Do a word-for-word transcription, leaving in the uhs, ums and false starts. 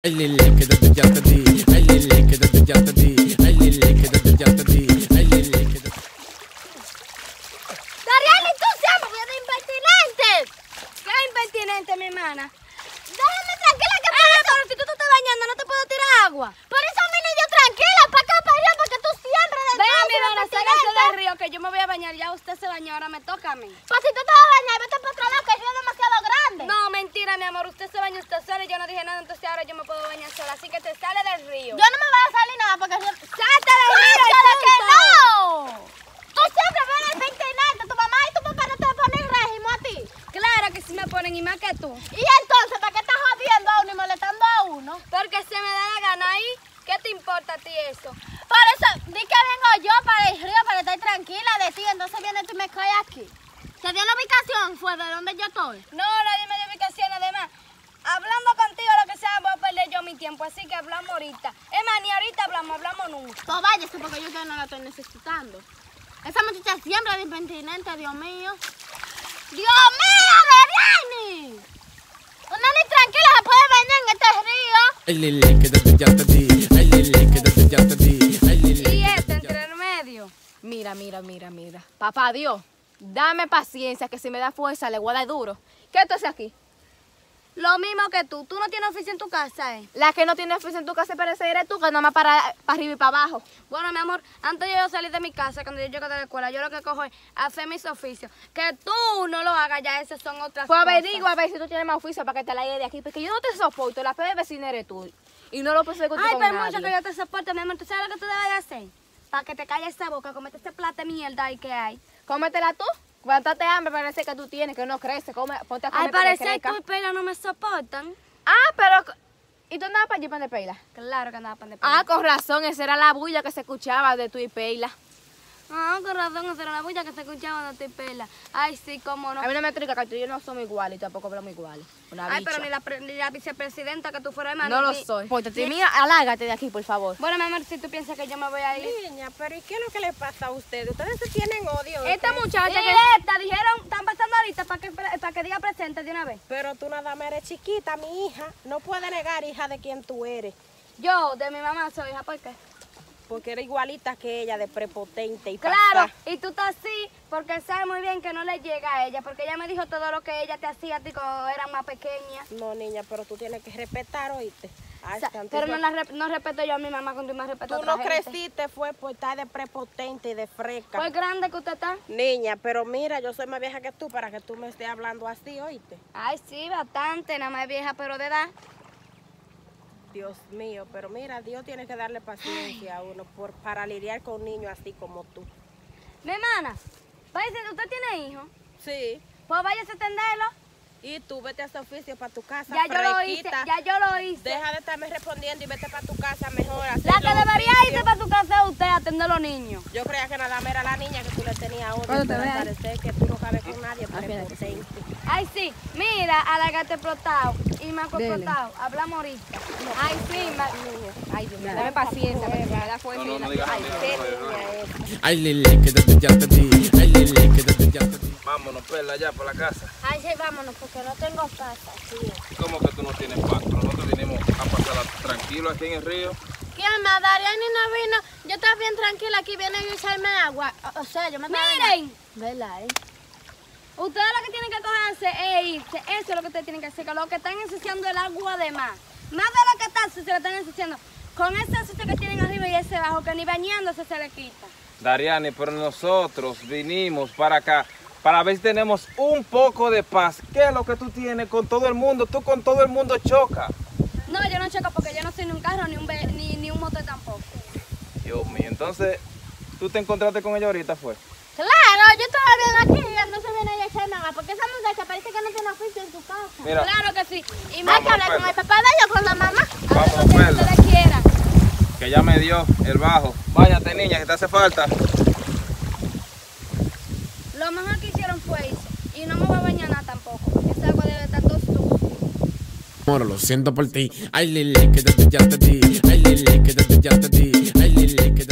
Ay Lili, quédate ya te di. Ay Lili, quédate ya te di. Ay Lili, quédate ya te di. Ay Lili, quédate. Dariani, tú siempre de impertinente. ¿Qué impertinente, mi hermana? Déjame tranquila que por eso. Pero si tú te estás bañando, no te puedo tirar agua. Por eso me yo tranquila, para acá, para allá, porque tú siempre de Venga, mi hermana, sáquese del río que yo me voy a bañar. Ya usted se bañó, ahora me toca a mí. Pues si tú te vas a bañar, vete para otro lado, que el río es demasiado grande. No, mentira, mi amor. Usted se bañó usted sola y yo no dije nada, entonces ahora yo me puedo bañar sola. Así que te sale del río. Yo no me voy a salir nada porque el río... ¡Salte del río! ¡Sácale que tonto! no! Tú siempre ves el impertinente. Tu mamá y tu papá no te ponen régimen a ti. Claro que sí me ponen, y más que tú. Y entonces, ¿para qué estás jodiendo a uno y molestando a uno? Porque se me da la gana ahí. ¿Qué te importa a ti eso? Por eso, di que vengo yo para el río para estar tranquila de ti. Entonces viene tú y me caes aquí. ¿Te dio la ubicación? ¿Fue de donde yo estoy? No, nadie me dio ubicación, además. Hablando contigo, lo que sea, voy a perder yo mi tiempo. Así que hablamos ahorita. Es más, ni ahorita hablamos, hablamos nunca. Pues váyase porque yo ya no la estoy necesitando. Esa muchacha siempre es impertinente, Dios mío. ¡Dios mío, Dariani! Una ni tranquila se puede bañar en este río. Ay Lili, quédate ya te di. Ay Lili, quédate ya te di. Ay Lili. Y este entre el medio. Mira, mira, mira, mira. Papá Dios, dame paciencia que si me da fuerza le voy a dar duro. ¿Qué tú haces aquí? Lo mismo que tú. Tú no tienes oficio en tu casa, ¿eh? La que no tiene oficio en tu casa parece eres tú, que nada más para, para arriba y para abajo. Bueno, mi amor, antes de yo salir de mi casa, cuando yo llego de la escuela, yo lo que cojo es hacer mis oficios. Que tú no lo hagas, ya esas son otras Pues cosas. averigua a ver si tú tienes más oficio para que te la lleve de aquí, porque yo no te soporto, la peor vecina eres tú. Y no lo puedo discutir Ay, con pero nadie. mucho que yo te soporto, mi amor. ¿Tú sabes lo que tú debes de hacer? Para que te calles esa boca, comete este plato de mierda ahí que hay. Cómetela tú. Cuántate hambre parece que tú tienes, que no crece. Come, ponte a comer Ay, para que parece que crezca. tú y Pela no me soportan. Ah, pero... ¿Y tú andabas para allí, pan de Peila? Claro que andaba pan de Ah, con razón, esa era la bulla que se escuchaba de tú y Peila. Ah, con razón, esa era la bulla que se escuchaba de tu y Pela. Ay, sí, cómo no. A mí no me explica que tú y yo no somos iguales y tampoco hablamos iguales. Una Ay, bicha. pero ni la, pre- ni la vicepresidenta que tú fueras, hermano. No lo ni- soy. Pórtate, ni- mira, alágate de aquí, por favor. Bueno, mi amor, si tú piensas que yo me voy a ir. Niña, pero ¿y qué es lo que le pasa a ustedes? Ustedes se tienen odio. ¿eh? Esta Y muchacha que... esta, dijeron, están pasando ahorita para que, para que diga presente de una vez. Pero tú nada más eres chiquita, mi hija. No puede negar, hija, de quién tú eres. Yo, de mi mamá, soy hija, ¿por qué? Porque eres igualita que ella, de prepotente y Claro, pasada. y tú estás así porque sabe muy bien que no le llega a ella, porque ella me dijo todo lo que ella te hacía a ti cuando eras más pequeña. No, niña, pero tú tienes que respetar, oíste. Ay, O sea, santísima. pero no, la re- no respeto yo a mi mamá cuando más respeto a Tú otra no gente. creciste fue por estar de prepotente y de freca. ¿Cuál grande que usted está? Niña, pero mira, yo soy más vieja que tú para que tú me estés hablando así, oíste. Ay, sí, bastante, nada más vieja, pero de edad. Dios mío, pero mira, Dios tiene que darle paciencia a uno por, para lidiar con niños así como tú. Mi hermana, váyase, ¿usted tiene hijos? Sí. Pues váyase a atenderlo. Y tú vete a ese oficio para tu casa, Ya yo lo hice, fresquita. ya yo lo hice. Deja de estarme respondiendo y vete para tu casa mejor. a hacer La que los debería oficios. irse para tu casa es usted a atender a los niños. Yo creía que nada más era la niña que tú le tenías odio, ¿Cuándo te pero veas? parece que tú no cabes con nadie prepotente. Ay, sí, mira, alargate explotado y me ha explotado. Hablamos ahorita. Ay, sí, ma- Ay, Dios mío, dame paciencia, porque me da fuerza. No, no, no digas Ay, nada, qué no, no, no. niña es. Ay Lili, quédate ya te di. Ay Lili, quédate ya te di. Vámonos, Perla, ya para la casa. Ay, sí, vámonos, porque no tengo casa, tío. ¿Cómo que tú no tienes pasto? Nosotros vinimos a pasarla tranquilo aquí en el río. ¿Quién más? Dariani no vino. Yo estaba bien tranquila aquí, viene a echarme agua. O, o sea, yo me estaba... Miren, ¿Verdad, eh? ustedes lo que tienen que cogerse es irse. Eso es lo que ustedes tienen que hacer. Que lo que están ensuciando el agua de más. Más de lo que está sucio, lo están ensuciando. Con ese sucio que tienen arriba y ese bajo, que ni bañándose se le quita. Dariani, pero nosotros vinimos para acá para ver si tenemos un poco de paz. ¿Qué es lo que tú tienes con todo el mundo? Tú con todo el mundo chocas. No, yo no choco porque yo no soy ni un carro ni un, ve- ni, ni un motor tampoco. Dios mío, entonces, ¿tú te encontraste con ella ahorita, fue? Claro, yo estaba bien aquí, no se viene a echarme agua, porque esa muchacha parece que no tiene oficio en su casa. Mira, Claro que sí. Y Hay que Vamos, hablar con Perla. el papá de ella o con la mamá. Vamos, lo que Perla, ustedes quieran. que ya me dio el bajo. Váyate, niña, que te hace falta. Lo mejor que hicieron fue eso. Y no me voy a bañar nada tampoco. Esa agua debe estar todo sucia. Moro, lo siento por ti. Ay Lili, quédate ya te di. Ay Lili, quédate ya te di. Ay Lili, quédate.